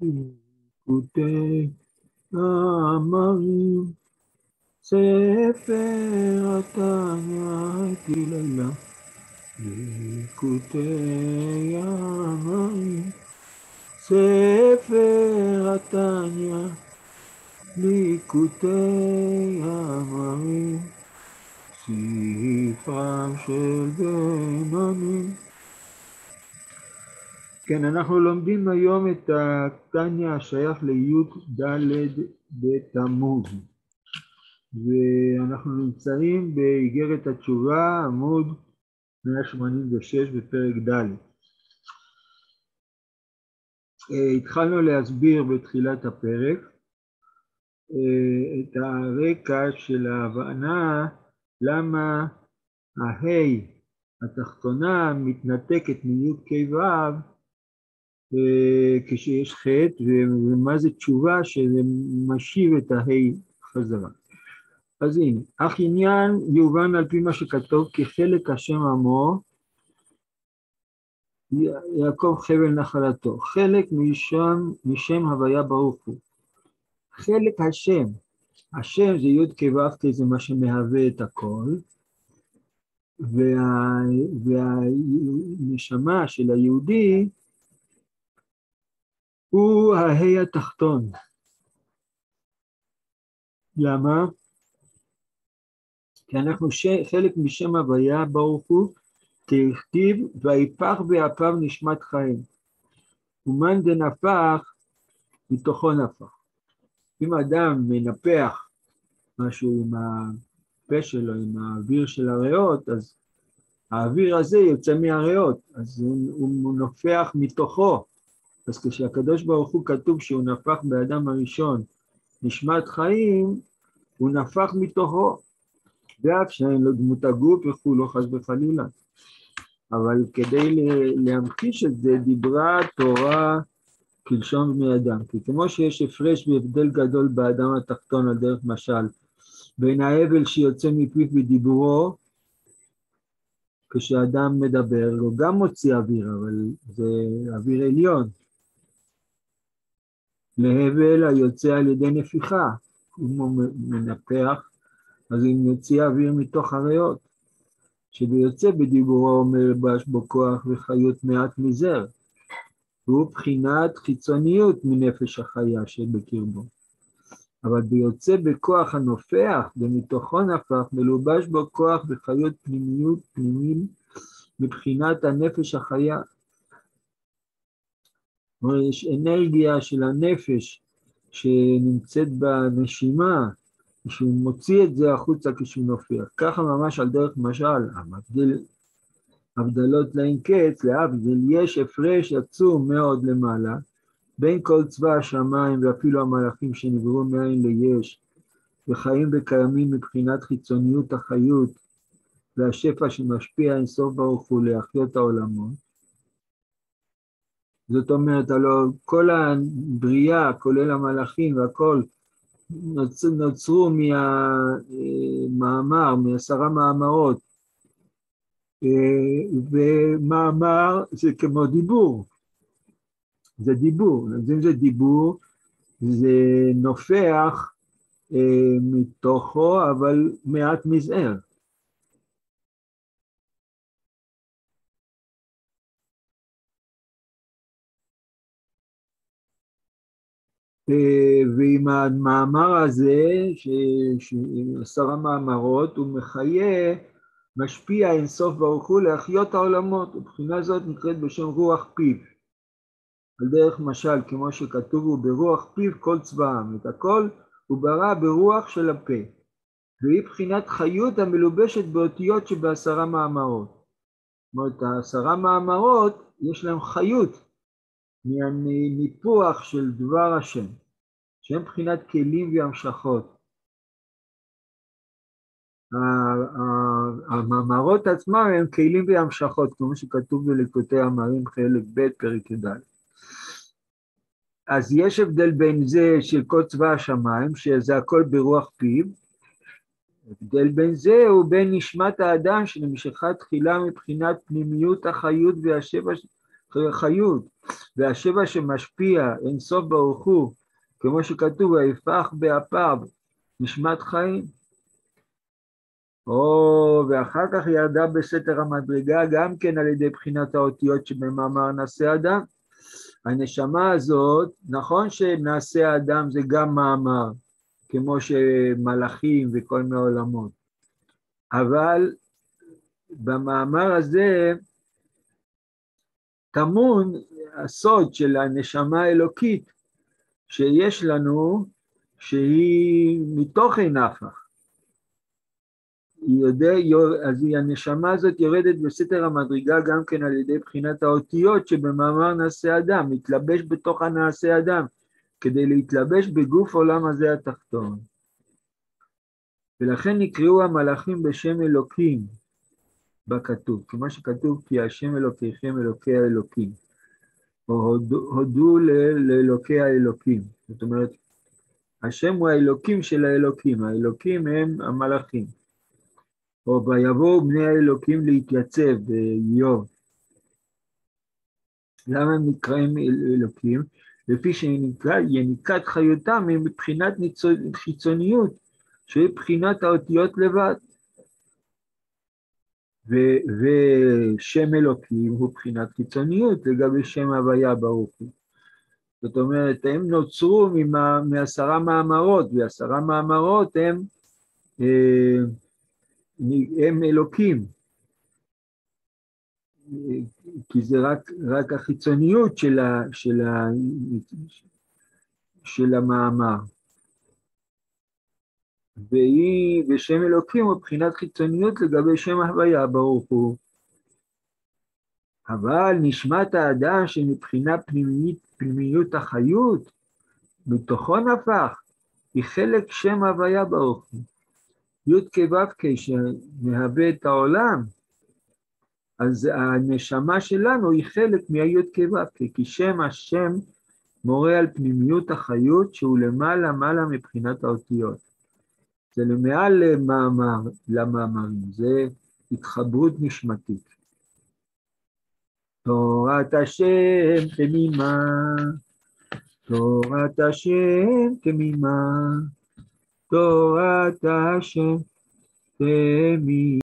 ליקוטי מאמרים, ספר התניא כלילה, ליקוטי מאמרים, ספר התניא, ליקוטי מאמרים, ספרם של בינונים. כן, אנחנו לומדים היום את התניא השייך לי"ד בתמוז, ואנחנו נמצאים באיגרת התשובה, עמוד 186 בפרק ד'. התחלנו להסביר בתחילת הפרק את הרקע של ההבנה למה ההי התחתונה מתנתקת מי"ק ו' כשיש חטא, ומה זה תשובה שזה משיב את ההי חזרה. אז הנה, אך עניין יובן על פי מה שכתוב כחלק השם עמו, יעקב חבל נחלתו, חלק משם הוויה ברוך הוא. חלק השם, השם זה י' כ' ו' כ' זה מה שמהווה את הכל, והנשמה של היהודי הוא ההי התחתון. למה? כי אנחנו חלק משם הוויה ברוך הוא, ככתיב ויפח באפיו נשמת חיים. ומאן דנפח מתוכו נפח. אם אדם מנפח משהו עם הפה שלו, עם האוויר של הריאות, אז האוויר הזה יוצא מהריאות, אז הוא נופח מתוכו. אז כשהקדוש ברוך הוא כתוב שהוא נפח באדם הראשון נשמת חיים, הוא נפח מתוכו, ואף שאין לו דמות הגוף וכו' לא חס וחלילה. אבל כדי להמחיש את זה דיברה התורה כלשון בני אדם, כי כמו שיש הפרש והבדל גדול באדם התחתון על דרך משל, בין ההבל שיוצא מפיו בדיבורו, כשאדם מדבר, הוא גם מוציא אוויר, אבל זה אוויר עליון, להבל היוצא על ידי נפיחה, אם הוא מנפח, אז אם יוציא אוויר מתוך הריאות, שביוצא בדיבורו אומר בש בו כוח וחיות מעט מזר, והוא בחינת חיצוניות מנפש החיה שבקרבו. אבל ביוצא בכוח הנופח, ומתוכו נפח, מלובש בו כוח וחיות פנימיות פנימיים, מבחינת הנפש החיה. יש אנרגיה של הנפש שנמצאת בנשימה, שהוא מוציא את זה החוצה כשהוא נופח. ככה ממש על דרך משל, הבדלות לאין קץ, להבדיל, יש הפרש עצום מאוד למעלה, בין כל צבא השמיים ואפילו המלאכים שנבראו מאין ליש, וחיים וקיימים מבחינת חיצוניות החיות, והשפע שמשפיע אינסוף ברוך הוא להחיות העולמות. זאת אומרת, הלוא כל הבריאה, כולל המלאכים והכל, נוצרו מהמאמר, מ10 מאמרות, ומאמר זה כמו דיבור, זה דיבור, אז אם זה דיבור, זה נופח מתוכו, אבל מעט מזער. ועם המאמר הזה, 10 מאמרות, הוא מחיה, משפיע אינסוף ברוך הוא להחיות העולמות, ובחינה זאת נקראת בשם רוח פיו. על דרך משל, כמו שכתוב, הוא ברוח פיו כל צבאם, את הכל הוא ברא ברוח של הפה. והיא בחינת חיות המלובשת באותיות שב10 מאמרות. זאת אומרת, 10 מאמרות יש להם חיות מהניפוח של דבר השם, שהם בחינת כלים והמשכות. המאמרות עצמם הם כלים והמשכות, כמו שכתוב בליקוטי מאמרים חלק ב' פרק י"ד. אז יש הבדל בין זה של כל צבא השמיים, שזה הכל ברוח פיו, הבדל בין זה הוא בין נשמת האדם שנמשכה תחילה מבחינת פנימיות החיות והשפע חיות, והשפע שמשפיע אין סוף ברוך הוא, כמו שכתוב, ויפח באפיו נשמת חיים. ואחר כך ירדה בסתר המדרגה, גם כן על ידי בחינת האותיות שבמאמר נעשה אדם. הנשמה הזאת, נכון שנעשה האדם זה גם מאמר, כמו שמלאכים וכל מיני עולמות, אבל במאמר הזה טמון הסוד של הנשמה האלוקית שיש לנו, שהיא מתוכן נפח. אז הנשמה הזאת יורדת בסתר המדרגה גם כן על ידי בחינת האותיות שבמאמר נעשה אדם, מתלבש בתוך הנעשה אדם, כדי להתלבש בגוף עולם הזה התחתון. ולכן נקראו המלאכים בשם אלוקים בכתוב, כמו שכתוב כי השם אלוקיכם אלוקי האלוקים, או הודו לאלוקי האלוקים. זאת אומרת, השם הוא האלוקים של האלוקים, האלוקים הם המלאכים. או ויבואו בני האלוקים להתייצב באיוב. למה הם נקראים אלוקים? לפי שיניקת חיותם הם מבחינת חיצוניות, שהיא בחינת האותיות לבד. ושם אלוקים הוא בחינת חיצוניות לגבי שם הוויה ברוך הוא. זאת אומרת, הם נוצרו מ10 מאמרות, ו10 מאמרות הם אלוקים. כי זה רק החיצוניות של המאמר. ושם אלוקים הוא בחינת חיצוניות לגבי שם הוויה ברוך הוא. אבל נשמת האדם שמבחינה פנימיות החיות, מתוכו נפח, היא חלק שם הוויה ברוך הוא. י' כו' שמהווה את העולם, אז הנשמה שלנו היא חלק מהי' כו' כי שם השם מורה על פנימיות החיות שהוא למעלה מבחינת האותיות. זה למעל למאמרים, זה התחברות נשמתית. תורת השם תמימה, תורת השם תמימה, תורת השם תמימה.